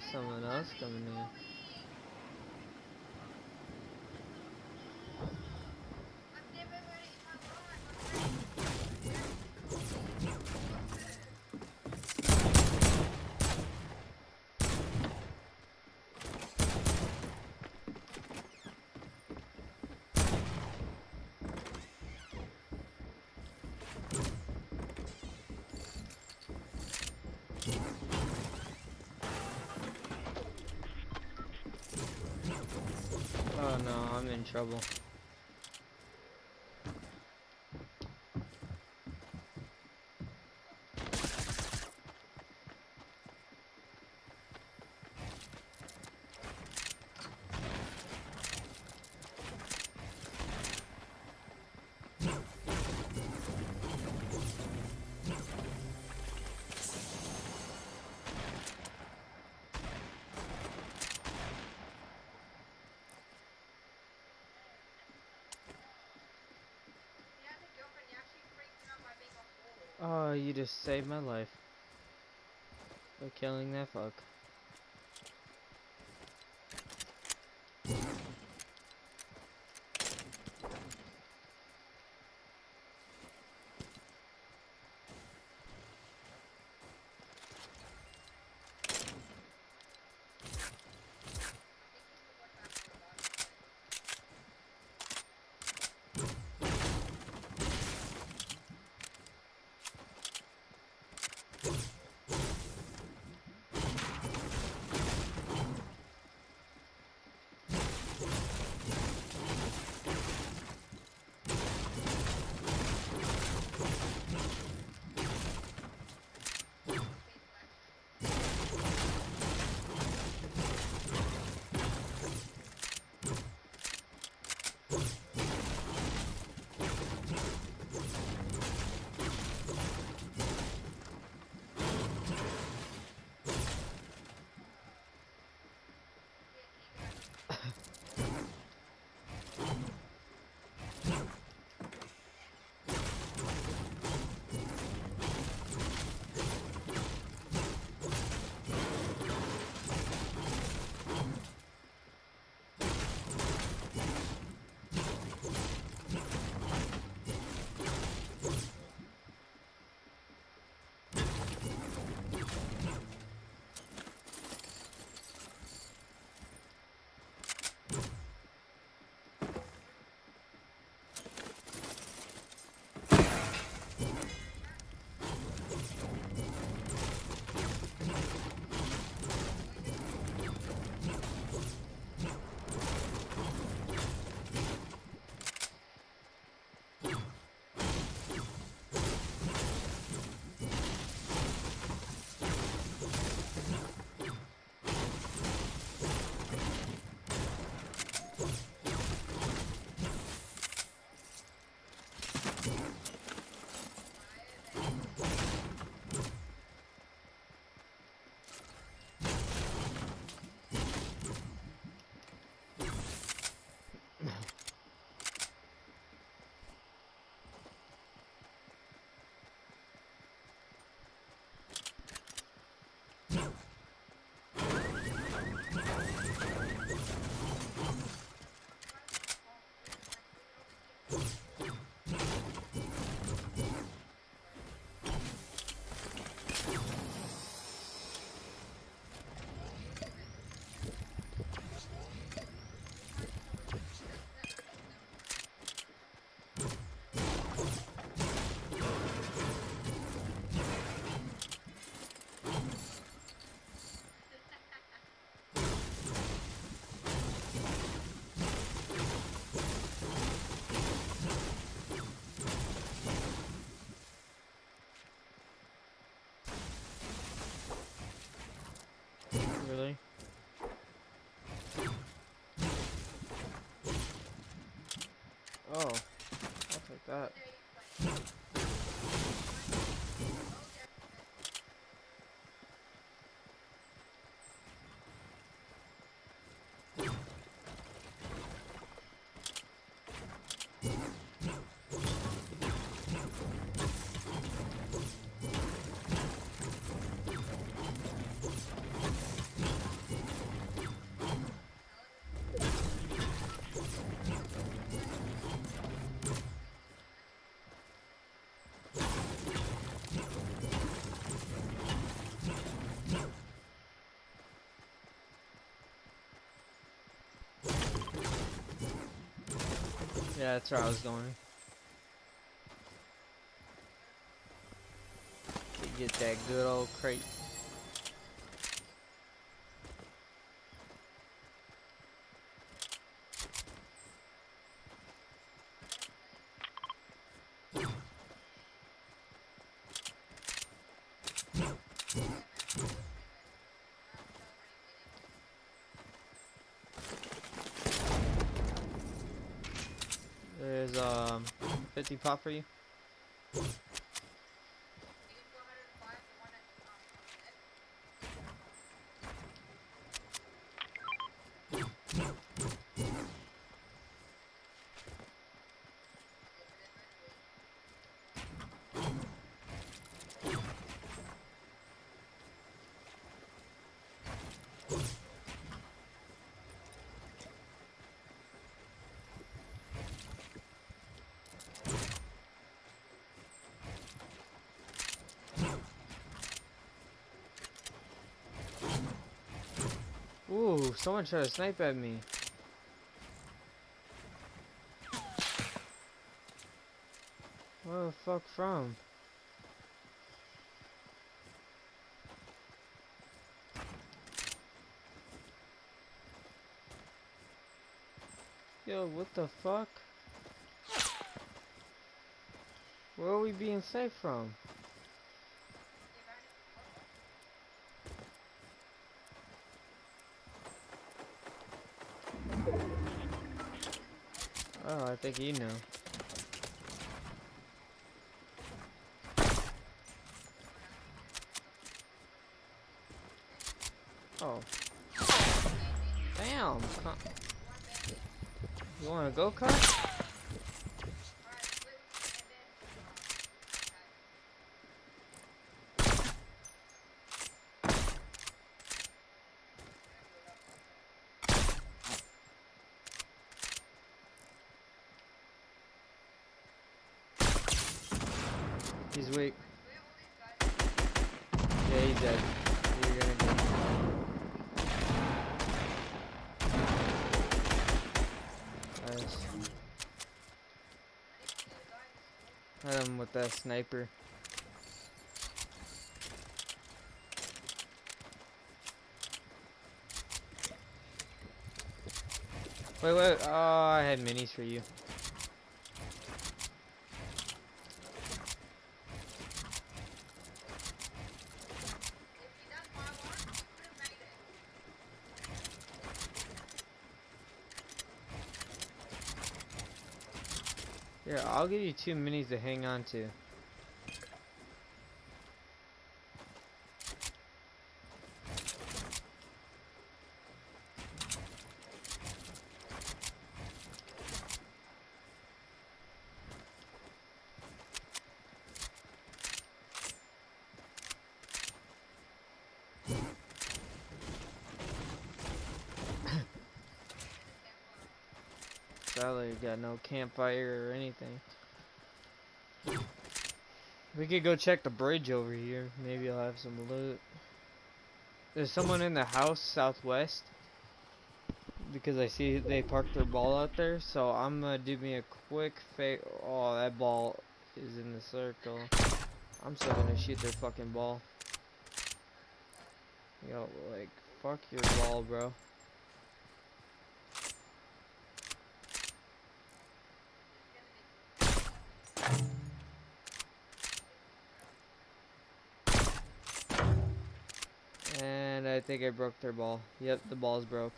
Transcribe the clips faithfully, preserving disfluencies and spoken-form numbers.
there's someone else coming in. Oh no, I'm in trouble. Oh, you just saved my life by killing that fuck. Really? Oh, I'll take that. Yeah, that's where I was going. Get that good old crate. There's um fifty pop for you. Ooh, someone tried to snipe at me. Where the fuck from? Yo, what the fuck? Where are we being safe from? Oh, I think you know. Oh. Damn. You wanna go, cut? He's weak. Yeah, he's dead. You're gonna go. Nice. Hit him with that sniper. Wait, wait. Oh, I had minis for you. Here, I'll give you two minis to hang on to. Sadly, got no campfire or anything. We could go check the bridge over here. Maybe I'll have some loot. There's someone in the house southwest. Because I see they parked their ball out there. So I'm gonna do me a quick fake. Oh, that ball is in the circle. I'm still gonna shoot their fucking ball. Yo, like, fuck your ball, bro. And I think I broke their ball. Yep, the ball's broke.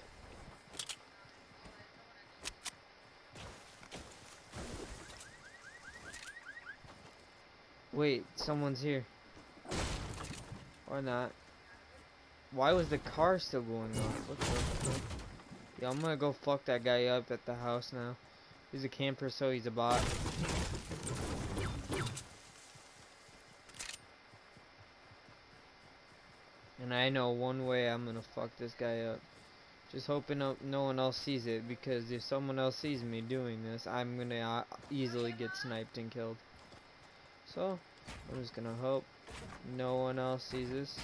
Wait, someone's here. Or not. Why was the car still going off? What the fuck? Yeah, I'm gonna go fuck that guy up at the house now. He's a camper, so he's a bot. And I know one way I'm gonna fuck this guy up. Just hoping no, no one else sees it, because if someone else sees me doing this, I'm gonna uh, easily get sniped and killed. So, I'm just gonna hope no one else sees this.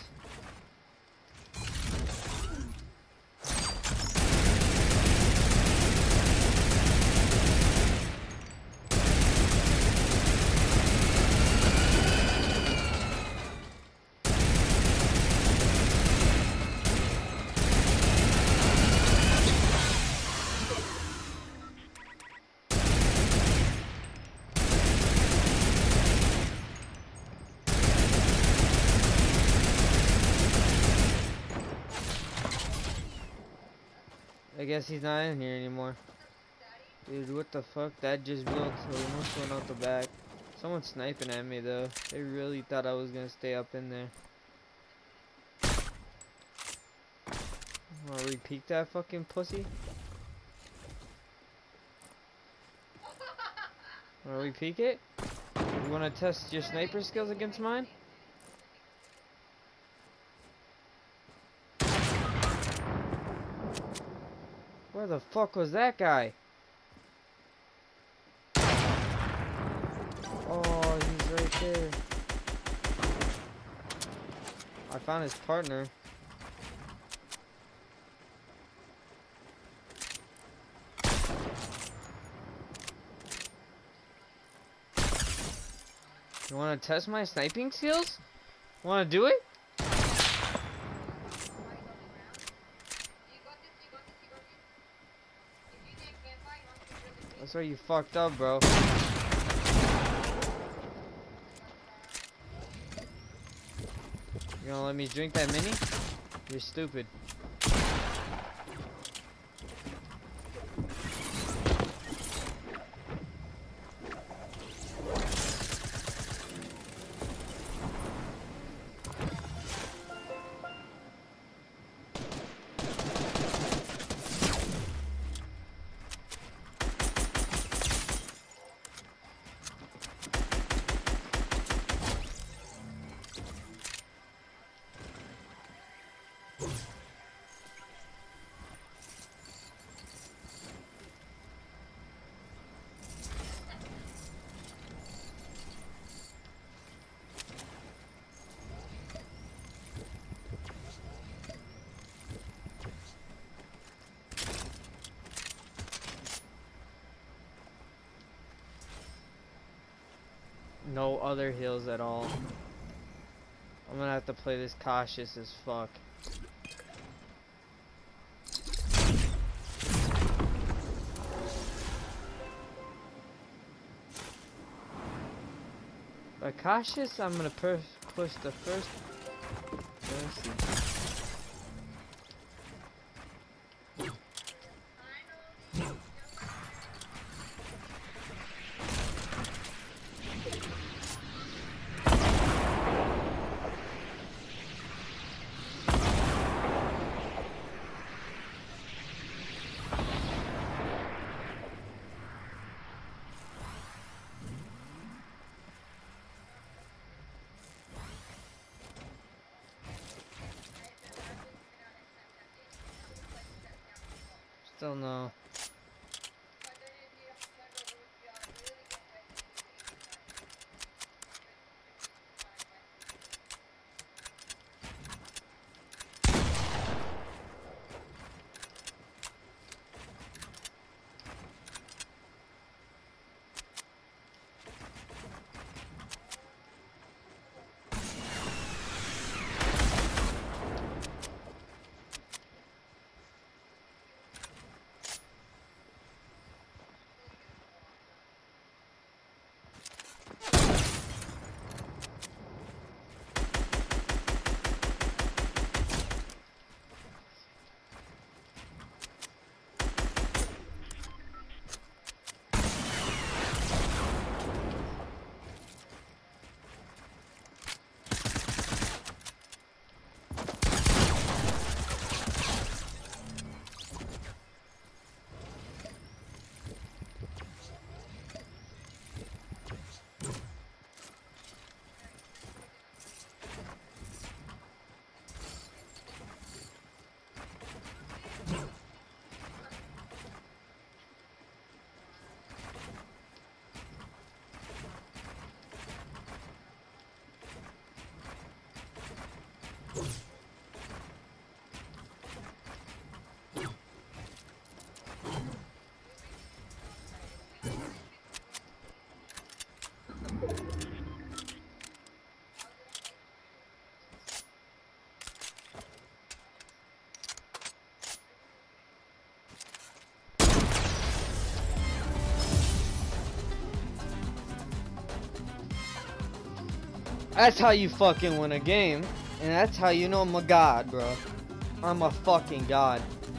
I guess he's not in here anymore. Dude, what the fuck? That just built, so he must went out the back. Someone's sniping at me though. They really thought I was gonna stay up in there. Wanna repeat that fucking pussy? Wanna repeat it? You wanna test your sniper skills against mine? Where the fuck was that guy? Oh, he's right there. I found his partner. You wanna test my sniping skills? Wanna do it? That's why you fucked up, bro. You gonna let me drink that mini? You're stupid. No other hills at all. I'm gonna have to play this cautious as fuck. By cautious, I'm gonna push push the first. Let's see. Still no. That's how you fucking win a game. And that's how you know I'm a god, bro. I'm a fucking god.